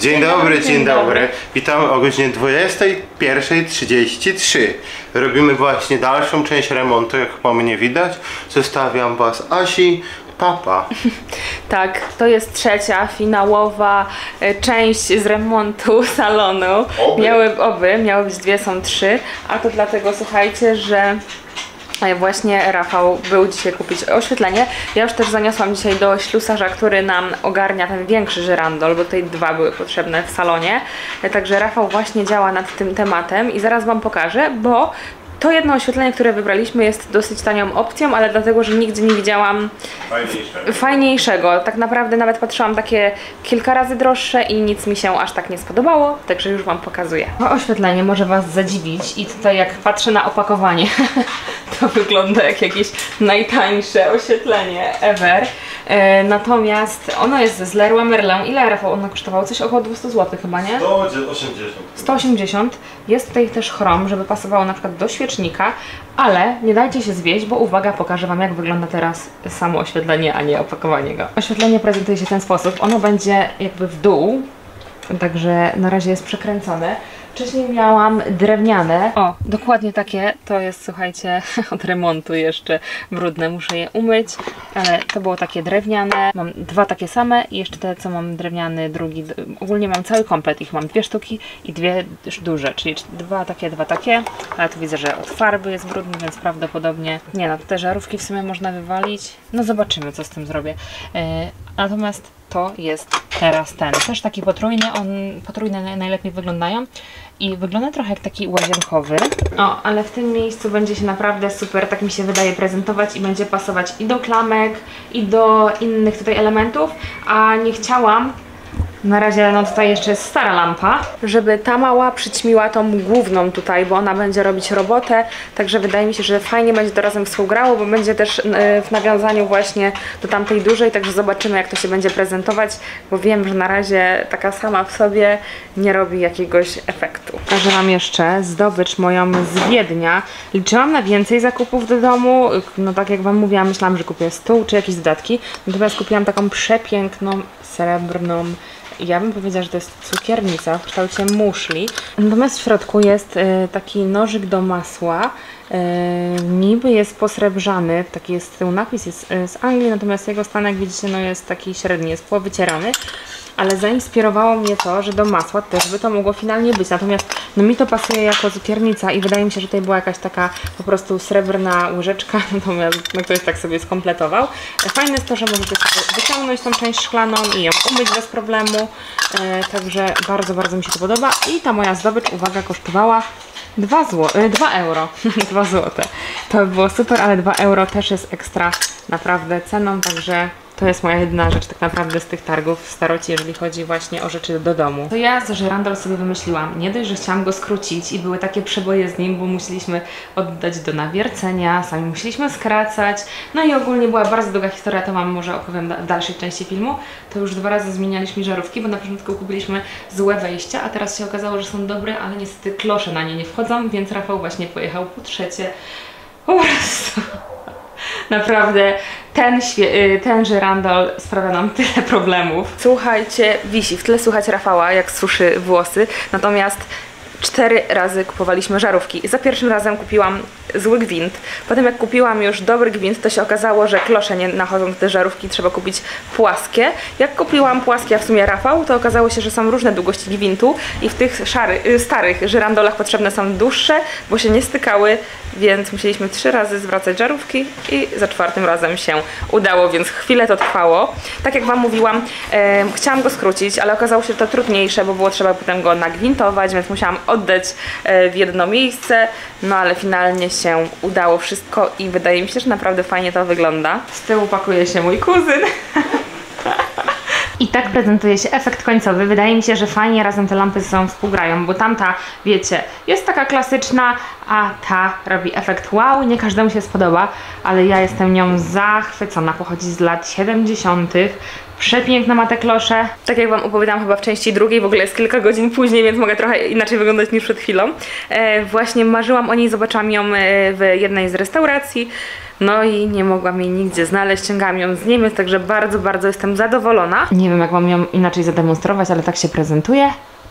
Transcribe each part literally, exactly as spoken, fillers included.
Dzień dobry, dzień, dzień dobry. dobry. Witamy o godzinie dwudziestej pierwszej trzydzieści trzy. Robimy właśnie dalszą część remontu, jak po mnie widać. Zostawiam was Asi, papa. Tak, to jest trzecia, finałowa część z remontu salonu. Oby. Miały, oby, miały być dwie, są trzy. A to dlatego, słuchajcie, że właśnie Rafał był dzisiaj kupić oświetlenie. Ja już też zaniosłam dzisiaj do ślusarza, który nam ogarnia ten większy żyrandol, bo tutaj dwa były potrzebne w salonie. Także Rafał właśnie działa nad tym tematem i zaraz wam pokażę, bo to jedno oświetlenie, które wybraliśmy, jest dosyć tanią opcją, ale dlatego, że nigdzie nie widziałam fajniejszego. fajniejszego. Tak naprawdę nawet patrzyłam takie kilka razy droższe i nic mi się aż tak nie spodobało, także już wam pokazuję. To oświetlenie może was zadziwić i tutaj jak patrzę na opakowanie, to wygląda jak jakieś najtańsze oświetlenie ever. E, natomiast ono jest z Leroy Merlin. Ile, Rafał, ono kosztowało? Coś około dwieście złotych chyba, nie? sto osiemdziesiąt. sto osiemdziesiąt. Jest tutaj też chrom, żeby pasowało na przykład do świecznika, ale nie dajcie się zwieść, bo uwaga, pokażę wam, jak wygląda teraz samo oświetlenie, a nie opakowanie go. Oświetlenie prezentuje się w ten sposób. Ono będzie jakby w dół, także na razie jest przekręcone. Wcześniej miałam drewniane. O, dokładnie takie. To jest, słuchajcie, od remontu jeszcze brudne. Muszę je umyć, ale to było takie drewniane. Mam dwa takie same i jeszcze te, co mam drewniany, drugi. Ogólnie mam cały komplet. Ich mam dwie sztuki i dwie duże, czyli dwa takie, dwa takie. Ale tu widzę, że od farby jest brudny, więc prawdopodobnie... Nie no, te żarówki w sumie można wywalić. No zobaczymy, co z tym zrobię. Yy, natomiast to jest teraz ten. Też taki potrójny. On, potrójne najlepiej wyglądają. I wygląda trochę jak taki łazienkowy. O, ale w tym miejscu będzie się naprawdę super, tak mi się wydaje, prezentować i będzie pasować i do klamek, i do innych tutaj elementów, a nie chciałam, na razie no tutaj jeszcze jest stara lampa, żeby ta mała przyćmiła tą główną tutaj, bo ona będzie robić robotę, także wydaje mi się, że fajnie będzie to razem współgrało, bo będzie też w nawiązaniu właśnie do tamtej dużej, także zobaczymy, jak to się będzie prezentować, bo wiem, że na razie taka sama w sobie nie robi jakiegoś efektu. Także mam jeszcze zdobycz moją z Wiednia. Liczyłam na więcej zakupów do domu, no tak jak wam mówiłam, myślałam, że kupię stół czy jakieś dodatki, natomiast kupiłam taką przepiękną, srebrną, ja bym powiedziała, że to jest cukiernica w kształcie muszli. Natomiast w środku jest y, taki nożyk do masła. Y, niby jest posrebrzany, taki jest z tyłu napis, jest y, z Anglii, natomiast jego stan, jak widzicie, no jest taki średni, jest powycierany. Ale zainspirowało mnie to, że do masła też by to mogło finalnie być. Natomiast no mi to pasuje jako cukiernica i wydaje mi się, że tutaj była jakaś taka po prostu srebrna łyżeczka, natomiast no ktoś tak sobie skompletował. Fajne jest to, że możecie sobie wyciągnąć tą część szklaną i ją umyć bez problemu. E, także bardzo, bardzo mi się to podoba. I ta moja zdobycz, uwaga, kosztowała dwa euro. dwa złote. To by było super, ale dwa euro też jest ekstra naprawdę ceną, także to jest moja jedyna rzecz tak naprawdę z tych targów w Starocie, jeżeli chodzi właśnie o rzeczy do domu. To ja z żyrandol sobie wymyśliłam. Nie dość, że chciałam go skrócić i były takie przeboje z nim, bo musieliśmy oddać do nawiercenia, sami musieliśmy skracać. No i ogólnie była bardzo długa historia, to wam może opowiem w dalszej części filmu. To już dwa razy zmienialiśmy żarówki, bo na początku kupiliśmy złe wejścia, a teraz się okazało, że są dobre, ale niestety klosze na nie nie wchodzą, więc Rafał właśnie pojechał po trzecie. Po prostu... Naprawdę ten, ten żyrandol sprawia nam tyle problemów. Słuchajcie, wisi, w tle słychać Rafała, jak suszy włosy, natomiast cztery razy kupowaliśmy żarówki. Za pierwszym razem kupiłam zły gwint. Potem jak kupiłam już dobry gwint, to się okazało, że klosze nie nachodzą do te żarówki, trzeba kupić płaskie. Jak kupiłam płaskie, a w sumie Rafał, to okazało się, że są różne długości gwintu i w tych szary, starych żyrandolach potrzebne są dłuższe, bo się nie stykały, więc musieliśmy trzy razy zwracać żarówki i za czwartym razem się udało, więc chwilę to trwało. Tak jak wam mówiłam, e, chciałam go skrócić, ale okazało się, że to trudniejsze, bo było trzeba potem go nagwintować, więc musiałam oddać e, w jedno miejsce, no ale finalnie się udało wszystko i wydaje mi się, że naprawdę fajnie to wygląda. Z tyłu pakuje się mój kuzyn. I tak prezentuje się efekt końcowy. Wydaje mi się, że fajnie razem te lampy ze sobą współgrają, bo tamta, wiecie, jest taka klasyczna, a ta robi efekt wow. Nie każdemu się spodoba, ale ja jestem nią zachwycona. Pochodzi z lat siedemdziesiątych. Przepiękna ma te klosze. Tak jak wam opowiadałam chyba w części drugiej, w ogóle jest kilka godzin później, więc mogę trochę inaczej wyglądać niż przed chwilą. E, właśnie marzyłam o niej, zobaczyłam ją w jednej z restauracji. No i nie mogłam jej nigdzie znaleźć, ściągałam ją z Niemiec, także bardzo, bardzo jestem zadowolona. Nie wiem, jak wam ją inaczej zademonstrować, ale tak się prezentuje.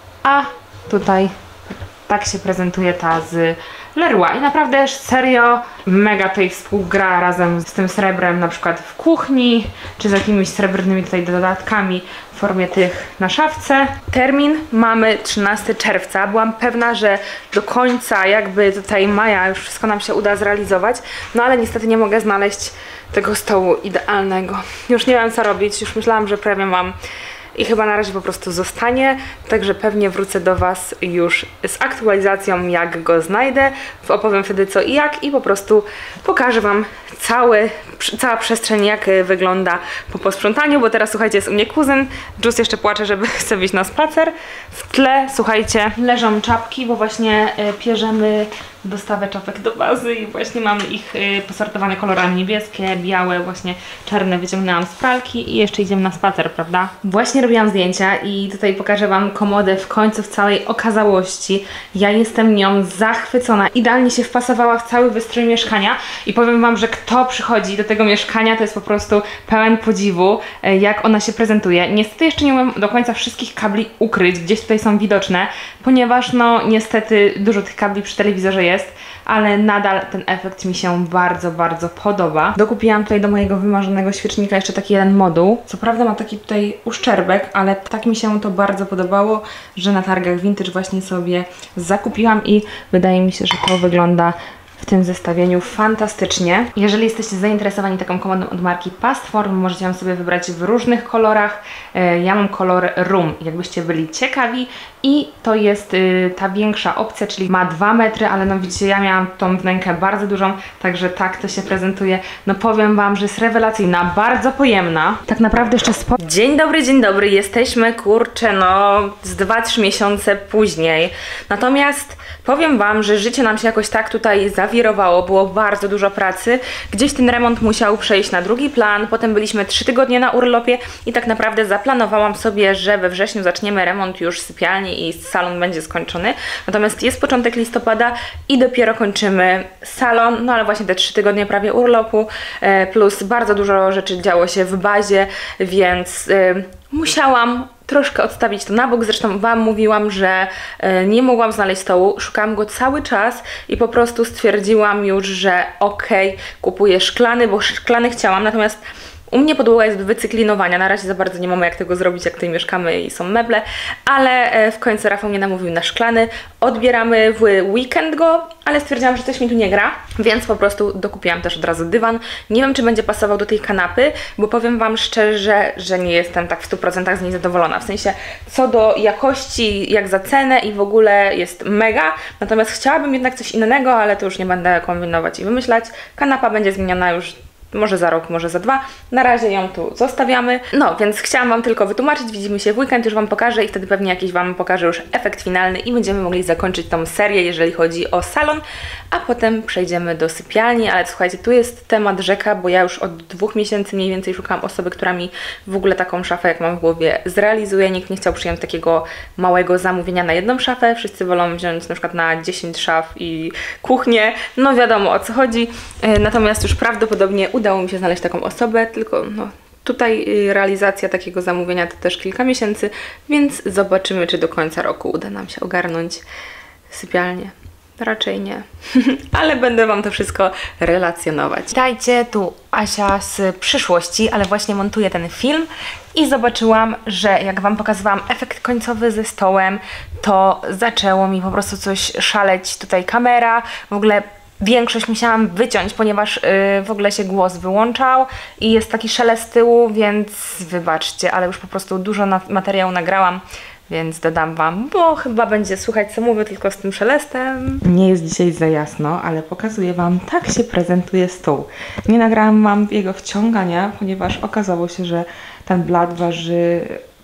A tutaj tak się prezentuje ta z Leroy. I naprawdę serio mega tutaj współgra razem z tym srebrem, na przykład w kuchni, czy z jakimiś srebrnymi tutaj dodatkami w formie tych na szafce. Termin mamy trzynastego czerwca. Byłam pewna, że do końca jakby tutaj maja już wszystko nam się uda zrealizować, no ale niestety nie mogę znaleźć tego stołu idealnego. Już nie wiem, co robić, już myślałam, że prawie mam i chyba na razie po prostu zostanie, także pewnie wrócę do was już z aktualizacją, jak go znajdę, opowiem wtedy co i jak i po prostu pokażę wam cały, cała przestrzeń, jak wygląda po posprzątaniu, bo teraz słuchajcie, jest u mnie kuzyn, Jus jeszcze płacze, żeby chce wyjść na spacer. W tle, słuchajcie, leżą czapki, bo właśnie pierzemy dostawę czapek do bazy i właśnie mamy ich y, posortowane kolorami: niebieskie, białe, właśnie czarne wyciągnęłam z pralki i jeszcze idziemy na spacer, prawda? Właśnie robiłam zdjęcia i tutaj pokażę wam komodę w końcu w całej okazałości. Ja jestem nią zachwycona. Idealnie się wpasowała w cały wystrój mieszkania i powiem wam, że kto przychodzi do tego mieszkania, to jest po prostu pełen podziwu, y, jak ona się prezentuje. Niestety jeszcze nie umiem do końca wszystkich kabli ukryć, gdzieś tutaj są widoczne, ponieważ no niestety dużo tych kabli przy telewizorze jest. Jest, ale nadal ten efekt mi się bardzo, bardzo podoba. Dokupiłam tutaj do mojego wymarzonego świecznika jeszcze taki jeden moduł. Co prawda ma taki tutaj uszczerbek, ale tak mi się to bardzo podobało, że na targach vintage właśnie sobie zakupiłam i wydaje mi się, że to wygląda w tym zestawieniu fantastycznie. Jeżeli jesteście zainteresowani taką komodą od marki Pastform, możecie ją sobie wybrać w różnych kolorach. Ja mam kolor Rum, jakbyście byli ciekawi. I to jest y, ta większa opcja, czyli ma dwa metry, ale no widzicie, ja miałam tą wnękę bardzo dużą, także tak to się prezentuje. No powiem wam, że jest rewelacyjna, bardzo pojemna. Tak naprawdę jeszcze spo... Dzień dobry, dzień dobry, jesteśmy, kurczę, no z dwa trzy miesiące później. Natomiast powiem wam, że życie nam się jakoś tak tutaj zawirowało, było bardzo dużo pracy. Gdzieś ten remont musiał przejść na drugi plan, potem byliśmy trzy tygodnie na urlopie i tak naprawdę zaplanowałam sobie, że we wrześniu zaczniemy remont już sypialni i salon będzie skończony. Natomiast jest początek listopada i dopiero kończymy salon, no ale właśnie te trzy tygodnie prawie urlopu, plus bardzo dużo rzeczy działo się w bazie, więc y, musiałam troszkę odstawić to na bok. Zresztą wam mówiłam, że y, nie mogłam znaleźć stołu, szukałam go cały czas i po prostu stwierdziłam już, że okej, okay, kupuję szklany, bo szklany chciałam, natomiast u mnie podłoga jest do wycyklinowania, na razie za bardzo nie mamy jak tego zrobić, jak tutaj mieszkamy i są meble, ale w końcu Rafał mnie namówił na szklany. Odbieramy w weekend go, ale stwierdziłam, że coś mi tu nie gra, więc po prostu dokupiłam też od razu dywan. Nie wiem, czy będzie pasował do tej kanapy, bo powiem wam szczerze, że nie jestem tak w stu procentach z niej zadowolona. W sensie co do jakości, jak za cenę i w ogóle jest mega, natomiast chciałabym jednak coś innego, ale to już nie będę kombinować i wymyślać. Kanapa będzie zmieniona już może za rok, może za dwa. Na razie ją tu zostawiamy. No, więc chciałam wam tylko wytłumaczyć. Widzimy się w weekend, już wam pokażę i wtedy pewnie jakiś wam pokażę już efekt finalny i będziemy mogli zakończyć tą serię, jeżeli chodzi o salon, a potem przejdziemy do sypialni. Ale słuchajcie, tu jest temat rzeka, bo ja już od dwóch miesięcy mniej więcej szukałam osoby, która mi w ogóle taką szafę, jak mam w głowie, zrealizuje. Nikt nie chciał przyjąć takiego małego zamówienia na jedną szafę. Wszyscy wolą wziąć na przykład na dziesięć szaf i kuchnię. No wiadomo, o co chodzi. Natomiast już prawdopodobnie udało mi się znaleźć taką osobę, tylko no, tutaj realizacja takiego zamówienia to też kilka miesięcy, więc zobaczymy, czy do końca roku uda nam się ogarnąć sypialnię. Raczej nie, ale będę wam to wszystko relacjonować. Witajcie, tu Asia z przyszłości, ale właśnie montuję ten film i zobaczyłam, że jak wam pokazywałam efekt końcowy ze stołem, to zaczęło mi po prostu coś szaleć tutaj kamera, w ogóle większość musiałam wyciąć, ponieważ yy, w ogóle się głos wyłączał i jest taki szelest z tyłu, więc wybaczcie, ale już po prostu dużo na materiału nagrałam, więc dodam wam, bo chyba będzie słychać, co mówię, tylko z tym szelestem. Nie jest dzisiaj za jasno, ale pokazuję wam, tak się prezentuje stół. Nie nagrałam wam jego wciągania, ponieważ okazało się, że ten blat waży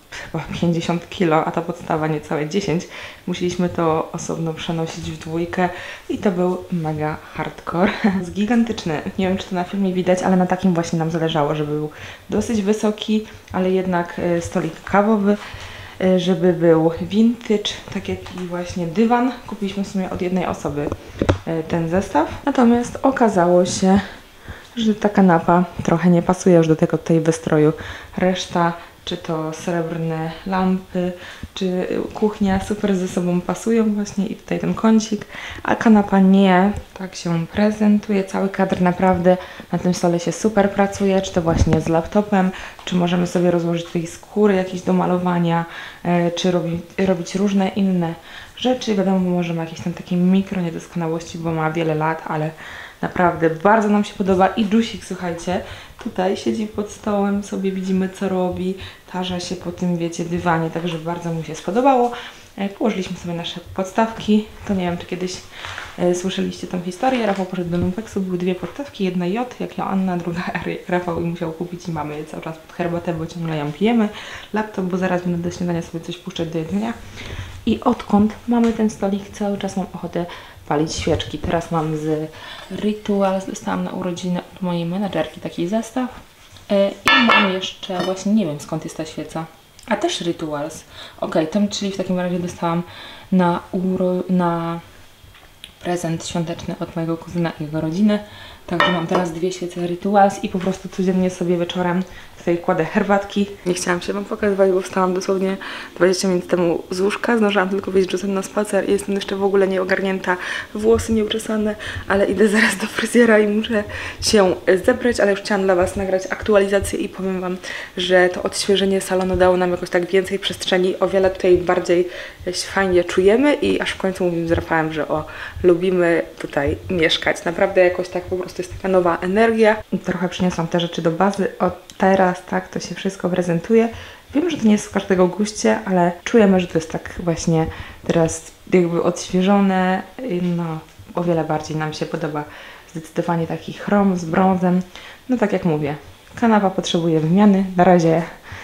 chyba pięćdziesiąt kilo, a ta podstawa niecałe dziesięć. Musieliśmy to osobno przenosić w dwójkę i to był mega hardcore. Jest gigantyczny. Nie wiem, czy to na filmie widać, ale na takim właśnie nam zależało, żeby był dosyć wysoki, ale jednak stolik kawowy, żeby był vintage, tak jak i właśnie dywan. Kupiliśmy w sumie od jednej osoby ten zestaw. Natomiast okazało się, że ta kanapa trochę nie pasuje już do tego tutaj wystroju. Reszta, czy to srebrne lampy, czy kuchnia super ze sobą pasują właśnie i tutaj ten kącik, a kanapa nie. Tak się prezentuje cały kadr, naprawdę na tym stole się super pracuje, czy to właśnie z laptopem, czy możemy sobie rozłożyć tutaj skóry jakieś do malowania, czy robi, robić różne inne rzeczy. Wiadomo, możemy jakieś tam takie mikro niedoskonałości, bo ma wiele lat, ale naprawdę bardzo nam się podoba i Jusik, słuchajcie, tutaj siedzi pod stołem, sobie widzimy co robi, tarza się po tym, wiecie, dywanie, także bardzo mu się spodobało. Położyliśmy sobie nasze podstawki, to nie wiem, czy kiedyś e, słyszeliście tą historię. Rafał poszedł do Lumpeksu, były dwie podstawki, jedna J, jak Joanna, druga R. Rafał i musiał kupić i mamy je cały czas pod herbatę, bo ciągle ją pijemy. Laptop, bo zaraz będę do śniadania sobie coś puszczać do jedzenia. I odkąd mamy ten stolik, cały czas mam ochotę palić świeczki. Teraz mam z Rituals, dostałam na urodziny od mojej menadżerki taki zestaw. Yy, I mam jeszcze, właśnie nie wiem skąd jest ta świeca. A też Rituals. Ok, tam, czyli w takim razie dostałam na, uro, na prezent świąteczny od mojego kuzyna i jego rodziny. Także mam teraz dwie świece Rituals i po prostu codziennie sobie wieczorem tutaj kładę herbatki. Nie chciałam się wam pokazywać, bo wstałam dosłownie dwadzieścia minut temu z łóżka. Zdążyłam tylko wyjść czasem na spacer i jestem jeszcze w ogóle nieogarnięta, włosy nieuczesane, ale idę zaraz do fryzjera i muszę się zebrać, ale już chciałam dla was nagrać aktualizację i powiem wam, że to odświeżenie salonu dało nam jakoś tak więcej przestrzeni, o wiele tutaj bardziej się fajnie czujemy i aż w końcu mówimy z Rafałem, że o, lubimy tutaj mieszkać. Naprawdę jakoś tak po prostu jest taka nowa energia. Trochę przyniosłam te rzeczy do bazy. O, teraz tak to się wszystko prezentuje. Wiem, że to nie jest w każdego guście, ale czujemy, że to jest tak właśnie teraz jakby odświeżone. No, o wiele bardziej nam się podoba. Zdecydowanie taki chrom z brązem. No tak jak mówię, kanapa potrzebuje wymiany. Na razie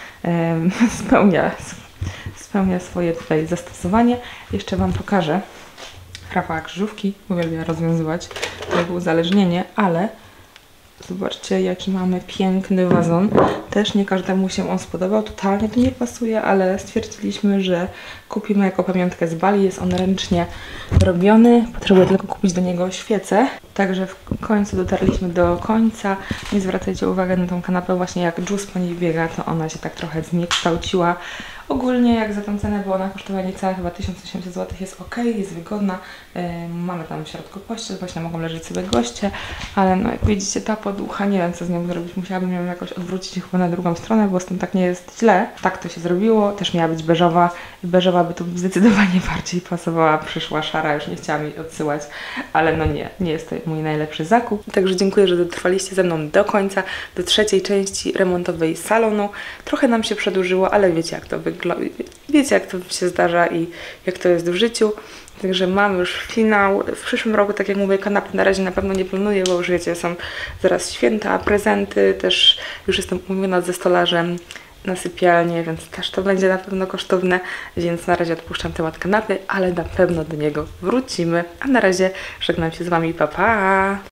um, spełnia, spełnia swoje tutaj zastosowanie. Jeszcze wam pokażę. Rafała krzyżówki uwielbia rozwiązywać jego uzależnienie, ale zobaczcie, jaki mamy piękny wazon. Też nie każdemu się on spodobał, totalnie to nie pasuje, ale stwierdziliśmy, że kupimy jako pamiątkę z Bali. Jest on ręcznie robiony, potrzebuję tylko kupić do niego świecę. Także w końcu dotarliśmy do końca. Nie zwracajcie uwagi na tą kanapę, właśnie jak Juice po niej biega, to ona się tak trochę zniekształciła. Ogólnie jak za tą cenę, bo ona kosztowała niecałe chyba tysiąc osiemset złotych, jest ok, jest wygodna. Yy, mamy tam w środku pościel, właśnie mogą leżeć sobie goście, ale no jak widzicie, ta poducha, nie wiem co z nią zrobić, musiałabym ją jakoś odwrócić chyba na drugą stronę, bo z tym tak nie jest źle. Tak to się zrobiło, też miała być beżowa i beżowa by tu zdecydowanie bardziej pasowała, przyszła szara, już nie chciałam jej odsyłać, ale no nie, nie jest to mój najlepszy zakup. Także dziękuję, że dotrwaliście ze mną do końca, do trzeciej części remontowej salonu. Trochę nam się przedłużyło, ale wiecie jak to wygląda. Wiecie jak to się zdarza i jak to jest w życiu. Także mamy już finał. W przyszłym roku, tak jak mówię, kanapy na razie na pewno nie planuję, bo już wiecie, są zaraz święta, prezenty, też już jestem umówiona ze stolarzem na sypialnię, więc też to będzie na pewno kosztowne, więc na razie odpuszczam temat kanapy, ale na pewno do niego wrócimy. A na razie żegnam się z wami, pa pa!